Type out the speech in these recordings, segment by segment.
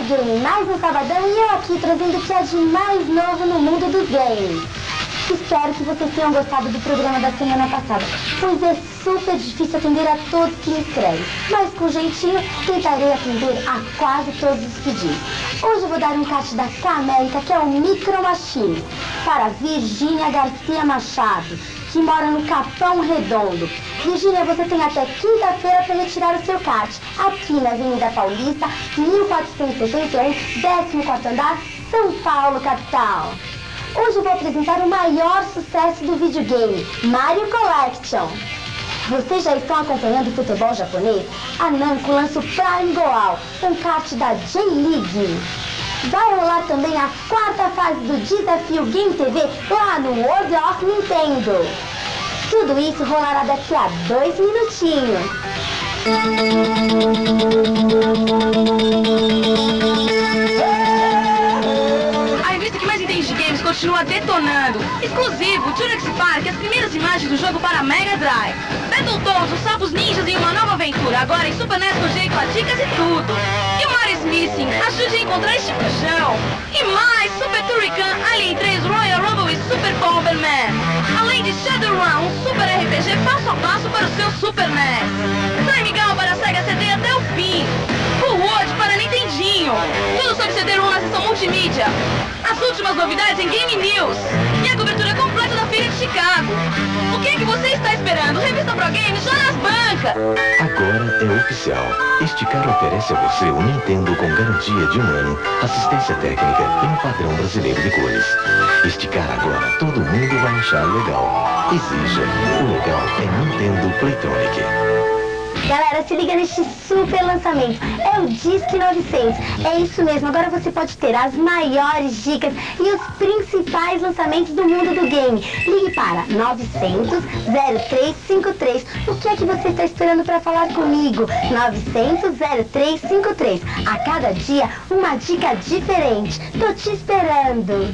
Game mais um sabadão e eu aqui trazendo o que é de mais novo no mundo dos games. Espero que vocês tenham gostado do programa da semana passada, pois é super difícil atender a todos que me escrevem, mas com jeitinho tentarei atender a quase todos os pedidos. Hoje eu vou dar um kart da K-América, que é o Micro Machine, para Virgínia Garcia Machado, que mora no Capão Redondo. Virgínia, você tem até quinta-feira para retirar o seu kart, aqui na Avenida Paulista, 1471, 14º andar, São Paulo, capital. Hoje eu vou apresentar o maior sucesso do videogame, Mario Collection. Vocês já estão acompanhando o futebol japonês? A Namco lança o Prime Goal, um kart da J-League. Vai rolar também a quarta fase do Desafio Game TV lá no World of Nintendo. Tudo isso rolará daqui a 2 minutinhos. A revista que mais entende de games continua detonando. Exclusivo, Jurassic Park, as primeiras imagens do jogo para Mega Drive. Battletoads, os sapos ninjas em uma nova aventura, agora em Super NES Geo com as dicas e tudo. E o Mario Missing, ajude a encontrar este puxão. E mais, Super Turrican, Alien 3, Royal Rumble e Super Bomberman. Além de Shadowrun, um super RPG passo a passo para o seu Super NES. Time Gal para a Sega CD até o fim. Full World para Nintendinho. Tudo sobre CD-ROM na seção multimídia. As últimas novidades em Game News. E a cobertura completa da Feira de Chicago. O que é que você está esperando? Revista Pro Games já nas bancas. Agora é oficial. Esticar oferece a você o Nintendo com garantia de 1 ano, assistência técnica e um padrão brasileiro de cores. Esticar agora, todo mundo vai achar legal. Exija. O legal é Nintendo Playtronic. Galera, se liga neste super lançamento, é o Disque 900, é isso mesmo, agora você pode ter as maiores dicas e os principais lançamentos do mundo do game. Ligue para 900 0353, o que é que você está esperando para falar comigo? 900 0353, a cada dia uma dica diferente, tô te esperando.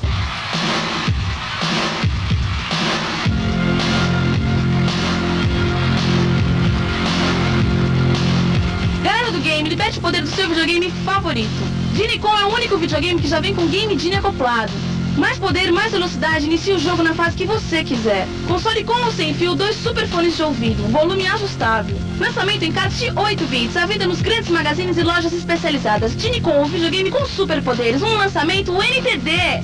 Game, liberte o poder do seu videogame favorito. Genie.com é o único videogame que já vem com Game Genie acoplado. Mais poder, mais velocidade, inicie o jogo na fase que você quiser. Console com ou sem fio, 2 super fones de ouvido, volume ajustável. Lançamento em cards de 8 bits, à venda nos grandes magazines e lojas especializadas. Genie.com, o videogame com superpoderes, um lançamento NTD.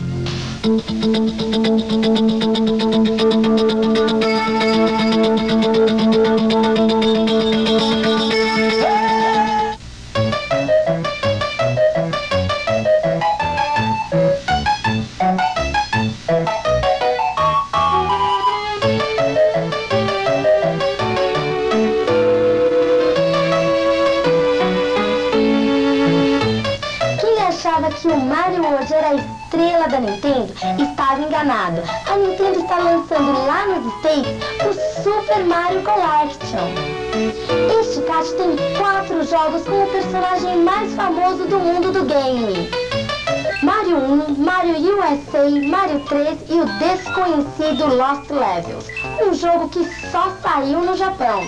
Que o Mario hoje era a estrela da Nintendo, estava enganado. A Nintendo está lançando lá nos States o Super Mario Collection. Este kart tem 4 jogos com o personagem mais famoso do mundo do game: Mario 1, Mario USA, Mario 3 e o desconhecido Lost Levels, um jogo que só saiu no Japão.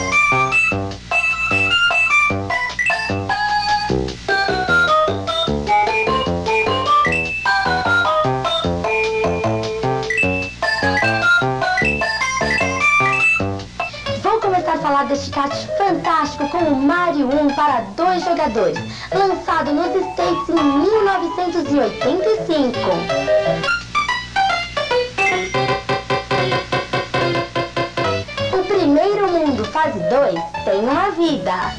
Falar deste kart fantástico com o Mario 1 para 2 jogadores, lançado nos States em 1985. O primeiro mundo, fase 2, tem uma vida.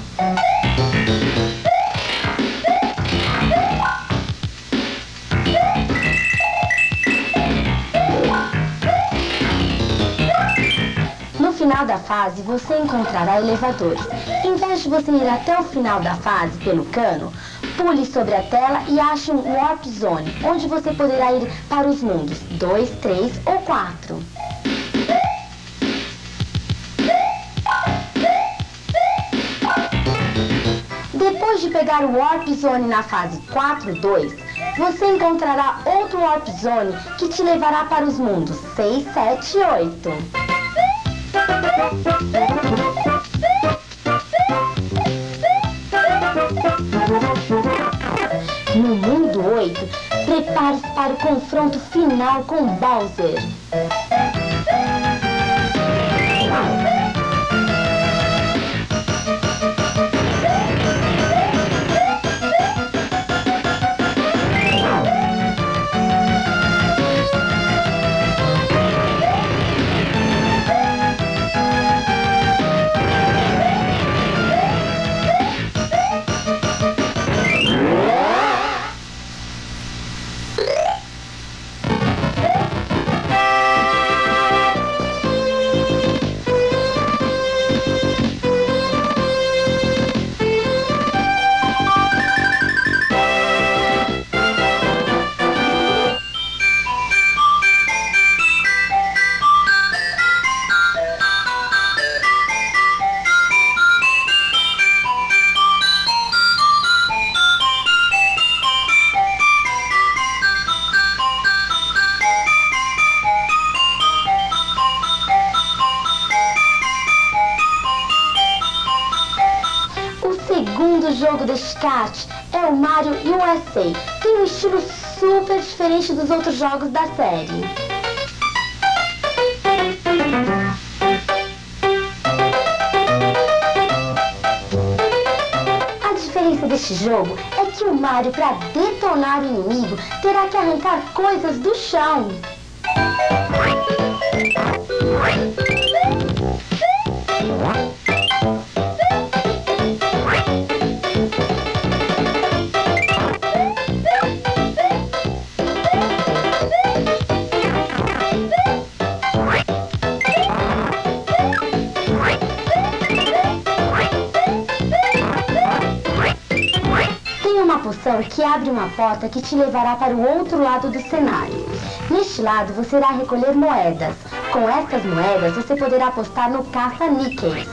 No final da fase, você encontrará elevadores. Em vez de você ir até o final da fase pelo cano, pule sobre a tela e ache um Warp Zone, onde você poderá ir para os mundos 2, 3 ou 4. Depois de pegar o Warp Zone na fase 4-2, você encontrará outro Warp Zone que te levará para os mundos 6, 7 e 8. 8. Prepare-se para o confronto final com Bowser. O segundo jogo deste kart é o Mario USA. Tem um estilo super diferente dos outros jogos da série. A diferença deste jogo é que o Mario, para detonar o inimigo, terá que arrancar coisas do chão. Poção que abre uma porta que te levará para o outro lado do cenário. Neste lado você irá recolher moedas. Com estas moedas você poderá apostar no caça-níqueis.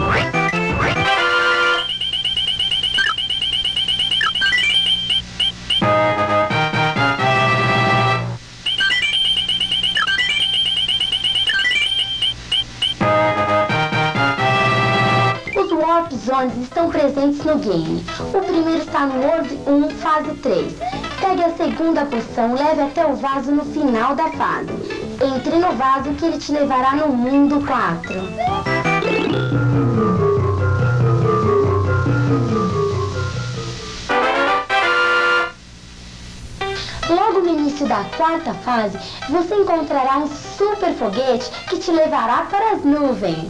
Warp Zones estão presentes no game. O primeiro está no World 1, fase 3. Pegue a segunda poção, leve até o vaso no final da fase. Entre no vaso que ele te levará no mundo 4. Logo no início da quarta fase, você encontrará um super foguete que te levará para as nuvens.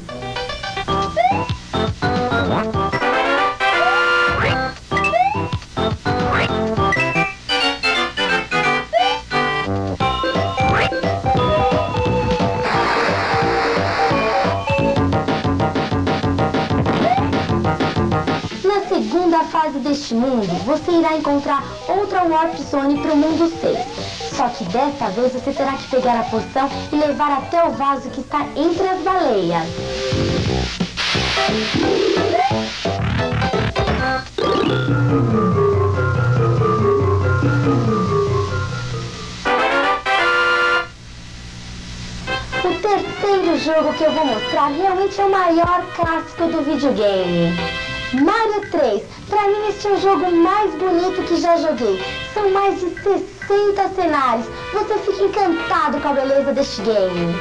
Na segunda fase deste mundo, você irá encontrar outra Warp Zone para o mundo 6. Só que desta vez você terá que pegar a poção e levar até o vaso que está entre as baleias. O terceiro jogo que eu vou mostrar realmente é o maior clássico do videogame. Mario 3. Pra mim este é o jogo mais bonito que já joguei. São mais de 60 cenários. Você fica encantado com a beleza deste game.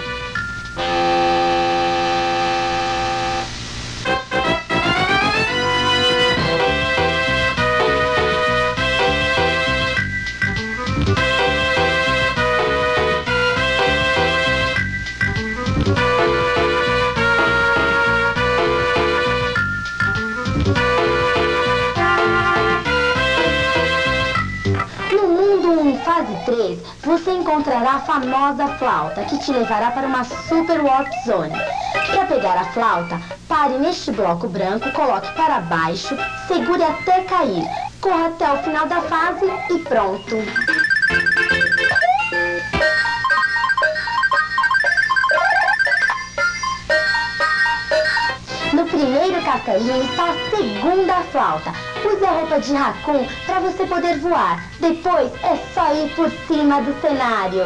Fase 3, você encontrará a famosa flauta, que te levará para uma Super Warp Zone. Para pegar a flauta, pare neste bloco branco, coloque para baixo, segure até cair, corra até o final da fase e pronto. No primeiro castelinho está a segunda flauta. Use a roupa de Raccoon para você poder voar. Depois é só ir por cima do cenário.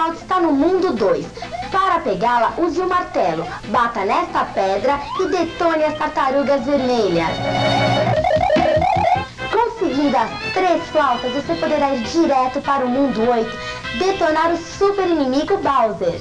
astronauta está no mundo 2. Para pegá-la, use o martelo, bata nesta pedra e detone as tartarugas vermelhas. Conseguindo as 3 flautas, você poderá ir direto para o mundo 8, detonar o super inimigo Bowser.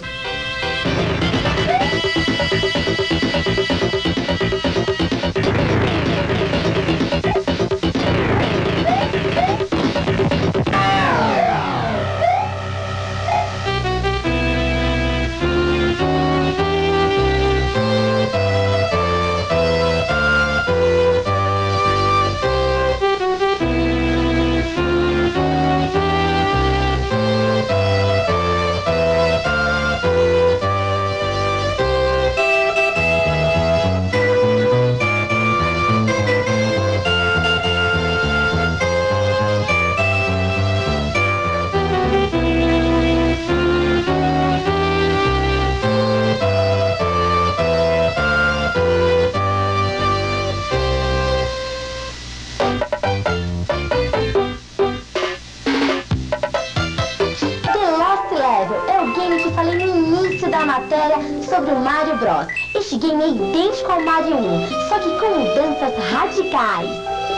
Sobre o Mario Bros. Este game é idêntico ao Mario 1, só que com mudanças radicais.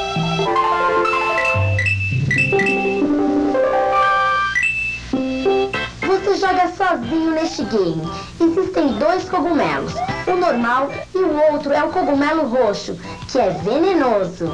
Você joga sozinho neste game. Existem 2 cogumelos, o normal e o outro é o cogumelo roxo, que é venenoso.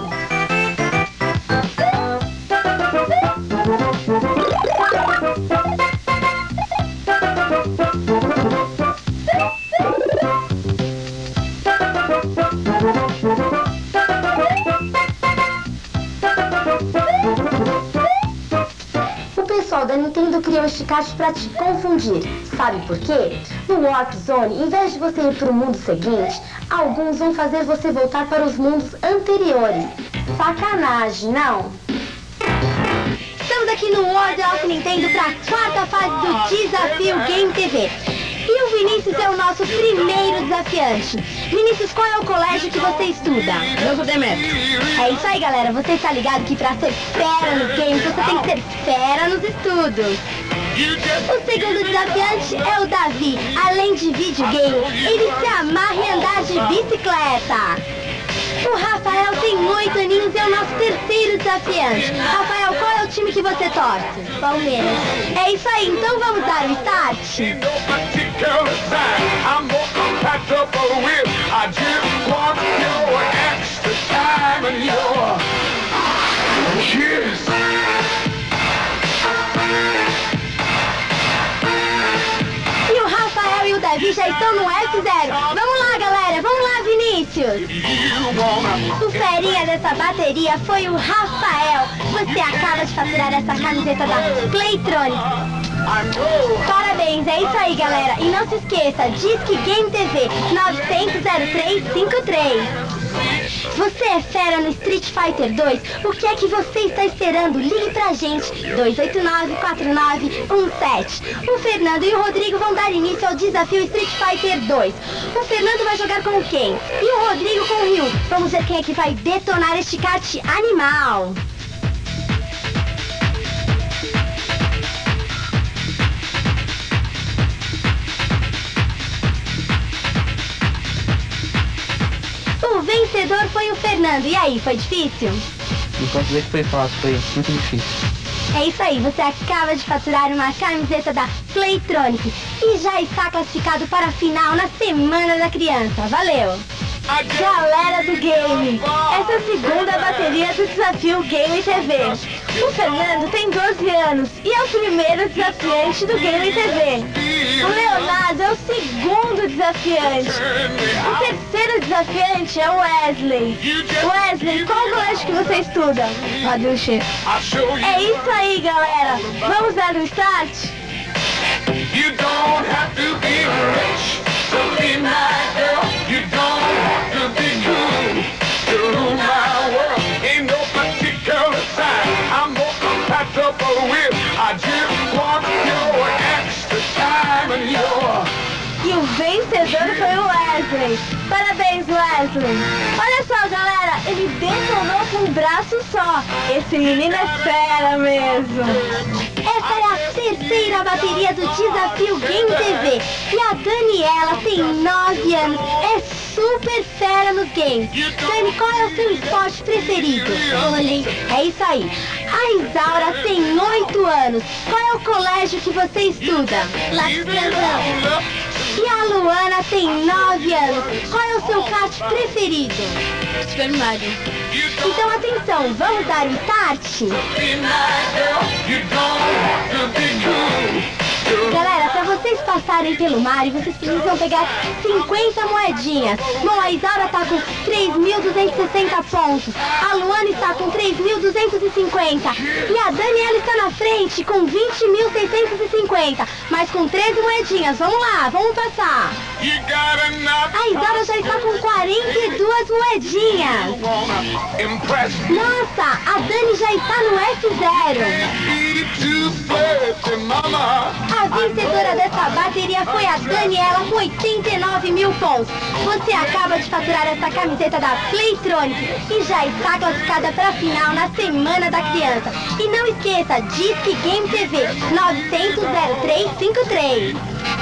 O pessoal da Nintendo criou este kart para te confundir. Sabe por quê? No Warp Zone, em vez de você ir para o mundo seguinte, alguns vão fazer você voltar para os mundos anteriores. Sacanagem, não? Estamos aqui no World of Nintendo para a 4ª fase do Desafio Game TV. E o Vinícius é o nosso primeiro desafiante. Vinícius, qual é o colégio que você estuda? Eu sou Demetrio. É isso aí, galera. Você está ligado que para ser fera nos games, você tem que ser fera nos estudos. O segundo desafiante é o Davi. Além de videogame, ele se amarra em andar de bicicleta. O Rafael tem 8 aninhos e é o nosso terceiro desafiante. Rafael, qual é o time que você torce? Palmeiras. É isso aí, então vamos dar o start? E o Rafael e o Davi já estão no F0. Vamos lá, galera, vamos lá, Vinícius. O ferinha dessa bateria foi o Rafael. Você acaba de faturar essa camiseta da Playtronic. Parabéns, é isso aí, galera. E não se esqueça, Disque Game TV 900-0353. Você é fera no Street Fighter 2? O que é que você está esperando? Ligue pra gente, 289-4917. O Fernando e o Rodrigo vão dar início ao desafio Street Fighter 2. O Fernando vai jogar com quem? E o Rodrigo com o Ryu. Vamos ver quem é que vai detonar este kart animal. O vencedor foi o Fernando. E aí, foi difícil? Não posso dizer que foi fácil, foi muito difícil. É isso aí, você acaba de faturar uma camiseta da Playtronic e já está classificado para a final na Semana da Criança. Valeu! Galera do game, essa é a segunda bateria do desafio Game TV. O Fernando tem 12 anos e é o primeiro desafiante do Game TV. O Leonardo é o segundo desafiante. O terceiro desafiante é o Wesley. Wesley, qual colégio que você estuda? Aduche. É isso aí, galera. Vamos dar o start? You don't have to be rich to be my girl. You don't have to be cool to rule my world. Ain't no particular sign I'm more compatible with. I just want your extra time and your... E o vencedor foi o Wesley. Parabéns, Wesley. Olha só, galera, ele detonou com um braço só. Esse menino é fera mesmo. Essa é a terceira bateria do Desafio Game TV. E a Daniela tem 9 anos, é super fera nos games. Dani, qual é o seu esporte preferido? Vôlei. É isso aí. A Isaura tem 8 anos. Qual é o colégio que você estuda? Lastrandão. E a Luana tem 9 anos. Qual é o seu kart preferido? Super Mario. Então atenção, vamos dar o start? Galera, para vocês passarem pelo Mario, vocês precisam pegar 50 moedinhas. Bom, a Isaura tá com 3.260 pontos. A Luana está com 3.250. E a Daniela está na frente com 20.650. Mas com 13 moedinhas. Vamos lá, vamos passar. A Isaura já está com 42 moedinhas. Nossa, a Dani já está no F0. A vencedora dessa bateria foi a Daniela com 89 mil pontos. Você acaba de faturar essa camiseta da Playtronic e já está classificada para a final na Semana da Criança. E não esqueça, Disque Game TV 900 0353.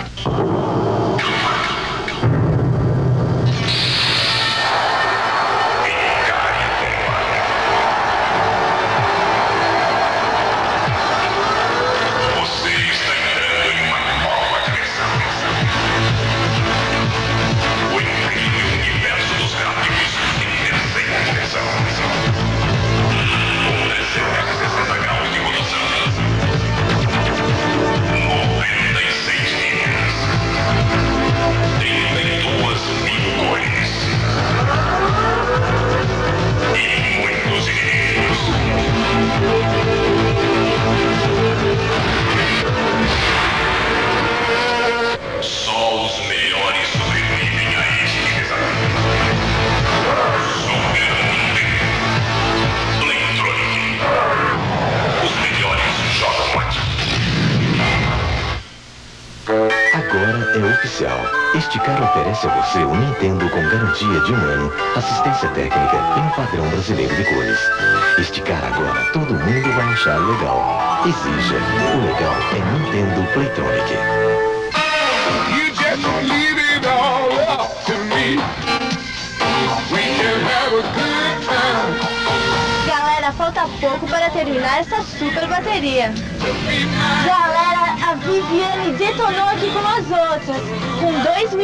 Esticar oferece a você um Nintendo com garantia de 1 ano, assistência técnica e um padrão brasileiro de cores. Esticar agora, todo mundo vai achar legal. Exija. O legal é Nintendo Playtronic. You just leave it all up to me. We can have a good time. Galera, falta pouco para terminar essa super bateria. Galera, a Viviane detonou aqui com as outras, com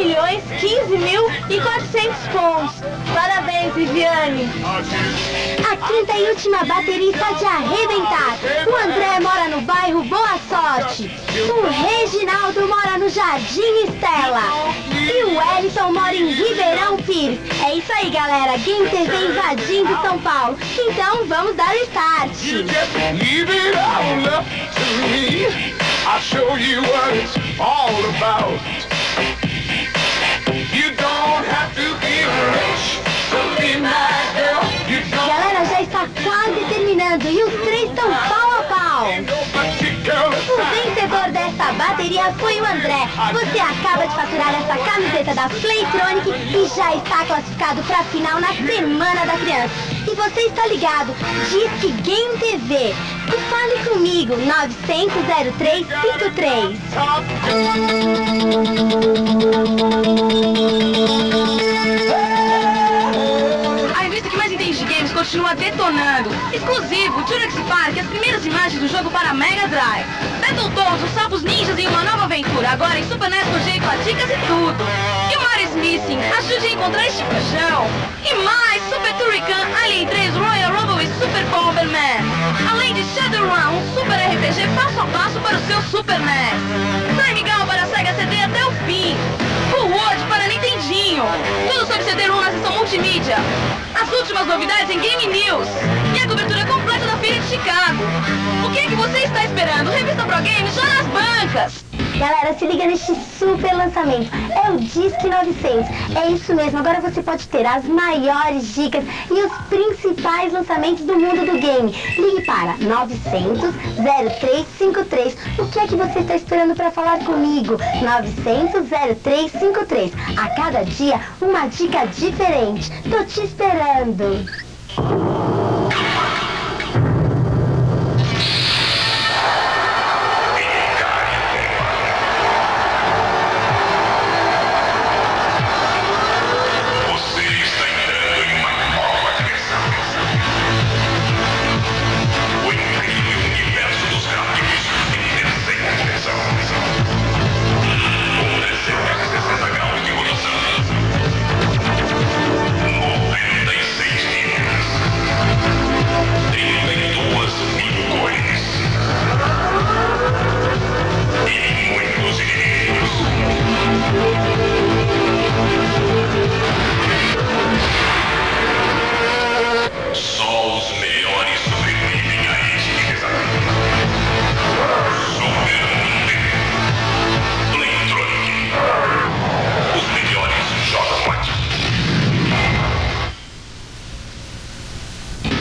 2.015.400 pontos. Parabéns, Viviane. A quinta e última bateria está de arrebentar. O André mora no bairro Boa Sorte. O Reginaldo mora no Jardim Estela. E o Wellington mora em Ribeirão Pires. É isso aí, galera. Game TV invadindo São Paulo. Então vamos dar o start. You just leave it all up to me. I'll show you what it's all about. You don't have to be rich to be my girl. You don't Galera, já está quase terminando e os três estão pau a pau. O vencedor dessa bateria foi o André. Você acaba de faturar essa camiseta da Playtronic e já está classificado para a final na Semana da Criança. E você está ligado, Disque Game TV. E fale comigo, 900 0353. A revista que mais entende de games continua detonando. Exclusivo, Jurassic Park, as primeiras imagens do jogo para Mega Drive. Battletoads, os sapos ninjas em uma nova aventura, agora em Super NES com as dicas e tudo. E o Mario Missing, ajude a encontrar este puxão. E mais, Super Turrican, Alien 3, Royal Rumble e Super Bomberman. Além de Shadowrun, um super RPG passo a passo para o seu Super NES. Time Gal para a Sega CD até o fim. Full World para Nintendinho. Tudo sobre CD-ROM na seção multimídia. As últimas novidades em Game News. E a cobertura completa da Feira de Chicago. O que é que você está esperando? Revista Pro Games já nas bancas. Galera, se liga neste super lançamento. É o Disque 900. É isso mesmo, agora você pode ter as maiores dicas e os principais lançamentos do mundo do game. Ligue para 900 0353. O que é que você está esperando para falar comigo? 900 0353. A cada dia, uma dica diferente. Tô te esperando.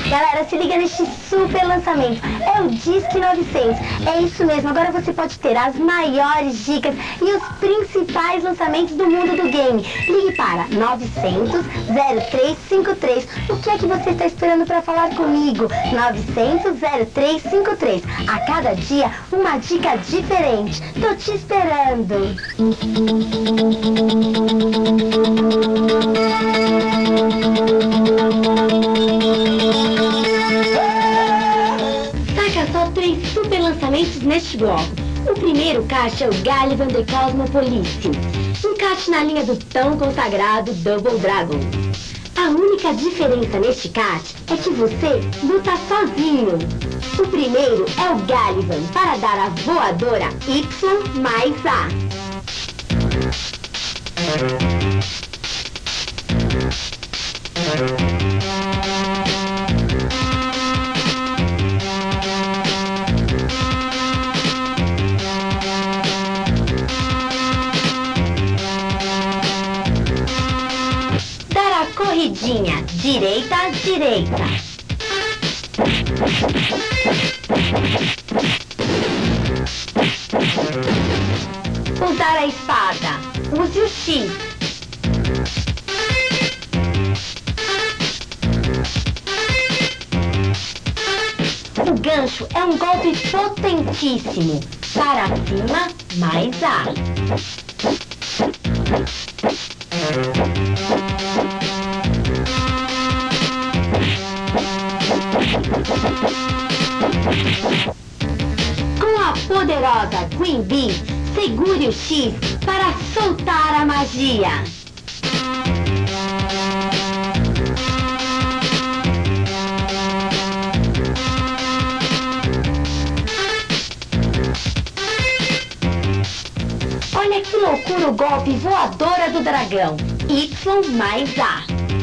Galera, se liga neste super lançamento. É o Disque 900. É isso mesmo, agora você pode ter as maiores dicas e os principais lançamentos do mundo do game. Ligue para 900 0353. O que é que você está esperando para falar comigo? 900 0353. A cada dia, uma dica diferente. Tô te esperando. Saca só 3 super lançamentos neste bloco. O primeiro kart é o Galivan The Cosmopolice, um kart na linha do tão consagrado Double Dragon. A única diferença neste kart é que você luta sozinho. O primeiro é o Galivan para dar a voadora Y mais A. Dar a corridinha direita, direita. Usar a espada. Use o X. O gancho é um golpe potentíssimo. Para cima, mais A. Com a poderosa Queen Bee, segure o X para soltar a magia. Olha que loucura o golpe voadora do dragão. Y mais A.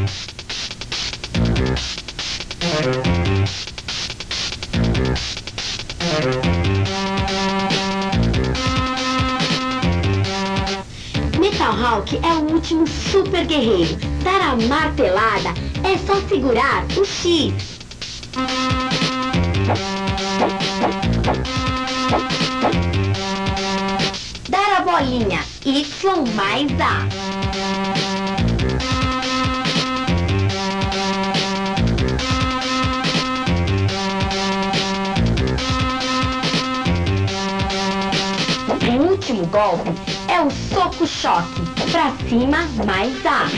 Metal Hawk é o último super guerreiro. Dar a martelada é só segurar o X. Dar a bolinha Y mais A. O último golpe é o soco-choque. Pra cima, mais A.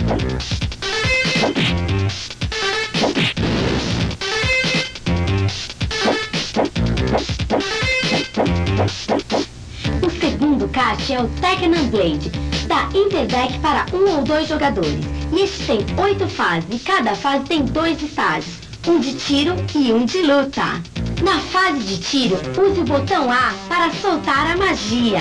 O segundo kart é o Tekken Blade, da Interdeck para 1 ou 2 jogadores. E este tem 8 fases e cada fase tem 2 estágios, um de tiro e um de luta. Na fase de tiro, use o botão A para soltar a magia.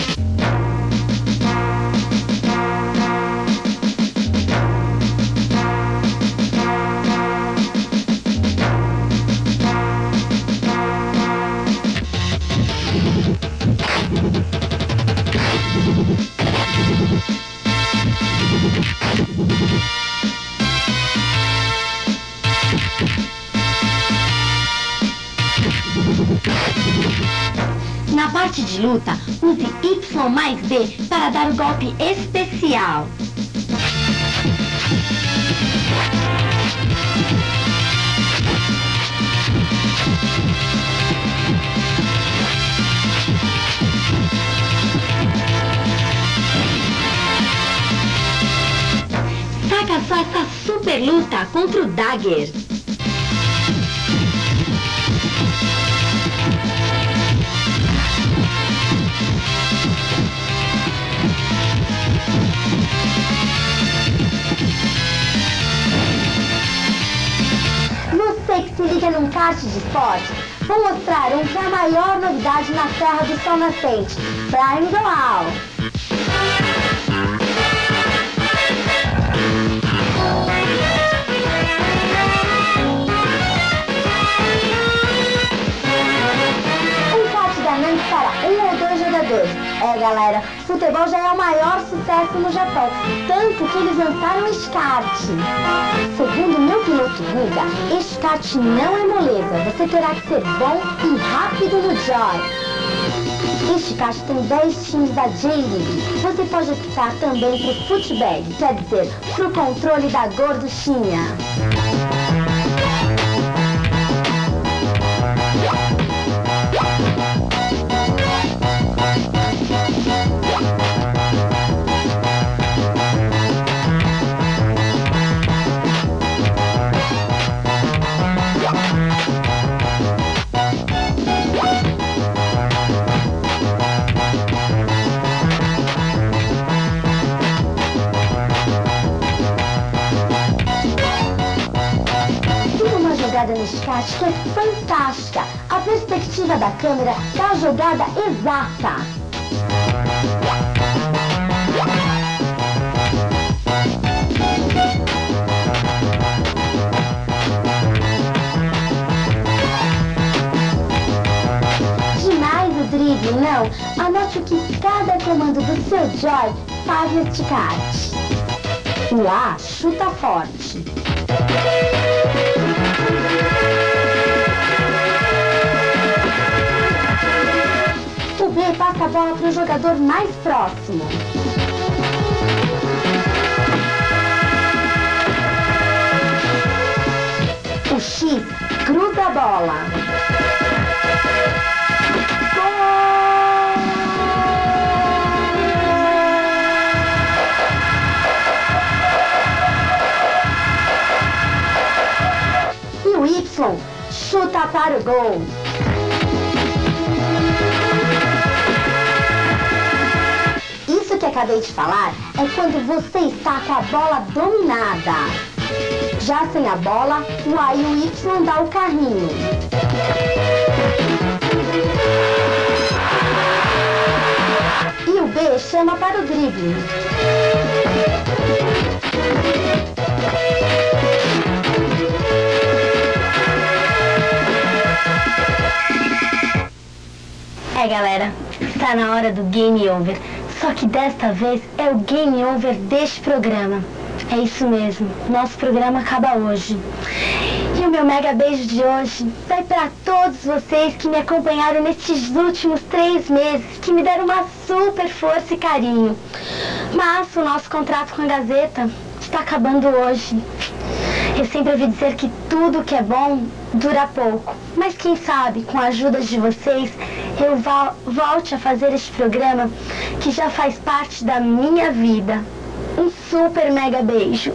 Na parte de luta, use Y mais B para dar o golpe especial. Saca só essa super luta contra o Dagger. Você que se liga num kart de esporte, vou mostrar um que é a maior novidade na Terra do Sol Nascente, Prime Dual. Um kart ganante para 1 ou 2 jogadores. É galera, futebol já é o maior sucesso no Japão, tanto que eles lançaram o Skart. Segundo meu piloto Guga, este kart não é moleza, você terá que ser bom e rápido no Joy. Este kart tem 10 times da J-League. Você pode optar também pro footbag, quer dizer, pro controle da gorduchinha. Nesse kart que é fantástica, a perspectiva da câmera dá a jogada exata. Demais o drible, não? Anote o que cada comando do seu Joy faz neste kart. O A chuta forte. O B passa a bola para o jogador mais próximo. O X cruza a bola. Gol! E o Y chuta para o gol. Isso que acabei de falar é quando você está com a bola dominada. Já sem a bola, o A e o Y dá o carrinho. E o B chama para o drible. Galera, está na hora do Game Over. Só que desta vez é o Game Over deste programa. É isso mesmo, nosso programa acaba hoje. E o meu mega beijo de hoje vai para todos vocês que me acompanharam nestes últimos 3 meses, que me deram uma super força e carinho. Mas o nosso contrato com a Gazeta está acabando hoje. Eu sempre ouvi dizer que tudo que é bom dura pouco. Mas quem sabe, com a ajuda de vocês, eu volte a fazer este programa que já faz parte da minha vida. Um super mega beijo.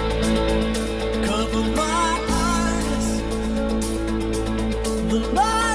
The light